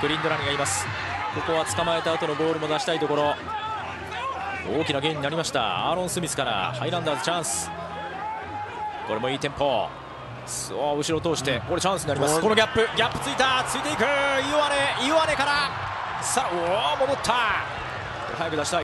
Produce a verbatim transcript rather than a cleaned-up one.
クリンドラニがいます。ここは捕まえた後のボールも出したいところ。大きなゲインになりました。アーロン・スミスからハイランダーズチャンス。これもいいテンポ。そう後ろ通してこれチャンスになります。このギャップギャップついたついていくイオアネイオアネからさあおお戻った早く出したい。